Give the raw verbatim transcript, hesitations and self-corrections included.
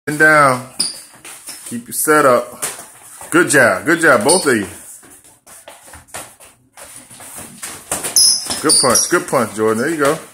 And down. Keep your setup. Good job. Good job, both of you. Good punch. Good punch, Jordan. There you go.